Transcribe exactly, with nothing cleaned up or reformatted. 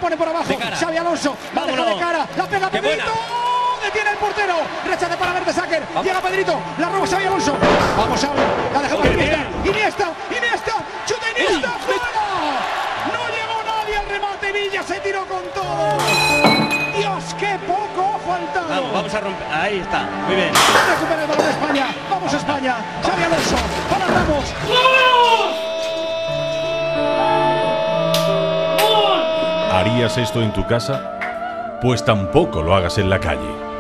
pone por abajo. Xavi Alonso, la deja de cara, la pega Pedrito. Detiene el portero, rechace para Mertesacker. Llega Pedrito, la roba Xavi Alonso. Vamos, Xavi, la deja para Iniesta. Iniesta, Iniesta, chuta Iniesta, fuera. No llegó nadie al remate, Villa se tiró con todo. Dios, qué poco ha faltado. Vamos, vamos a romper. Ahí está, muy bien. Recupera el balón de España. Vamos a España. Xavi Alonso, para Ramos. ¿Harías esto en tu casa? Pues tampoco lo hagas en la calle.